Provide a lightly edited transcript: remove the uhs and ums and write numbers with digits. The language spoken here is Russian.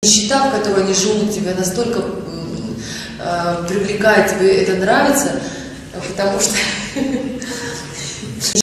Нищета, в которой они живут, тебя настолько привлекает, тебе это нравится, потому что